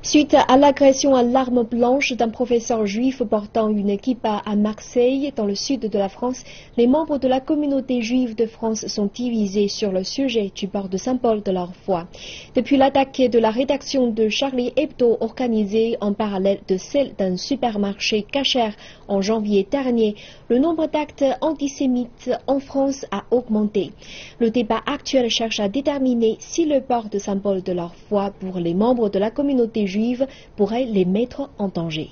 Suite à l'agression à l'arme blanche d'un professeur juif portant une kippa à Marseille, dans le sud de la France, les membres de la communauté juive de France sont divisés sur le sujet du port de symbole de leur foi. Depuis l'attaque de la rédaction de Charlie Hebdo organisée en parallèle de celle d'un supermarché kasher en janvier dernier, le nombre d'actes antisémites en France a augmenté. Le débat actuel cherche à déterminer si le port de symbole de leur foi pour les membres de la communauté juive pourrait les mettre en danger.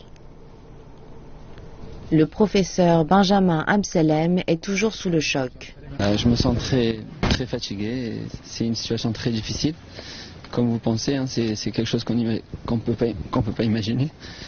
Le professeur Benjamin Amselem est toujours sous le choc. Je me sens très fatigué, c'est une situation très difficile. Comme vous pensez, hein, c'est quelque chose qu'on ne peut pas imaginer.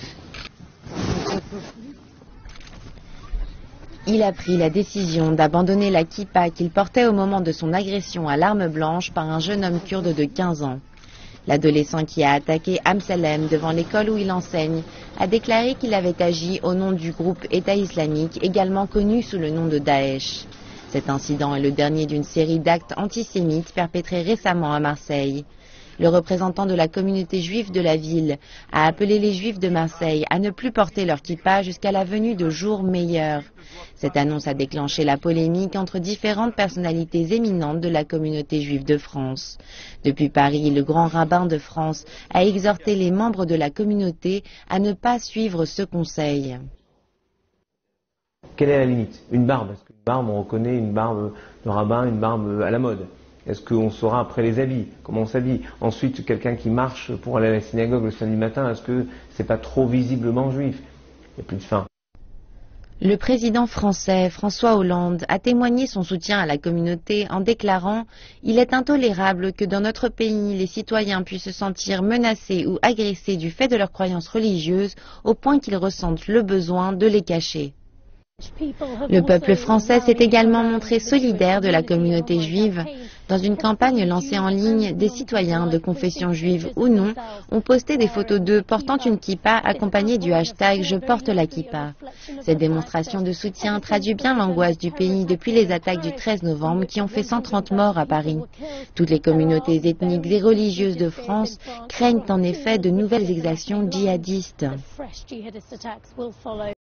Il a pris la décision d'abandonner la kippa qu'il portait au moment de son agression à l'arme blanche par un jeune homme kurde de 15 ans. L'adolescent qui a attaqué Amselem devant l'école où il enseigne a déclaré qu'il avait agi au nom du groupe État islamique, également connu sous le nom de Daesh. Cet incident est le dernier d'une série d'actes antisémites perpétrés récemment à Marseille. Le représentant de la communauté juive de la ville a appelé les juifs de Marseille à ne plus porter leur kippa jusqu'à la venue de jours meilleurs. Cette annonce a déclenché la polémique entre différentes personnalités éminentes de la communauté juive de France. Depuis Paris, le grand rabbin de France a exhorté les membres de la communauté à ne pas suivre ce conseil. Quelle est la limite? Une barbe. Est-ce qu'une barbe, on reconnaît une barbe de rabbin, une barbe à la mode? Est-ce qu'on saura après les habits, comment on s'habille? Ensuite, quelqu'un qui marche pour aller à la synagogue le samedi matin, est-ce que c'est pas trop visiblement juif? Il n'y a plus de fin. Le président français François Hollande a témoigné son soutien à la communauté en déclarant « Il est intolérable que dans notre pays, les citoyens puissent se sentir menacés ou agressés du fait de leurs croyances religieuses au point qu'ils ressentent le besoin de les cacher ». Le peuple français s'est également montré solidaire de la communauté juive. Dans une campagne lancée en ligne, des citoyens de confession juive ou non ont posté des photos d'eux portant une kippa accompagnée du hashtag « Je porte la kippa ». Cette démonstration de soutien traduit bien l'angoisse du pays depuis les attaques du 13 novembre qui ont fait 130 morts à Paris. Toutes les communautés ethniques et religieuses de France craignent en effet de nouvelles exactions djihadistes.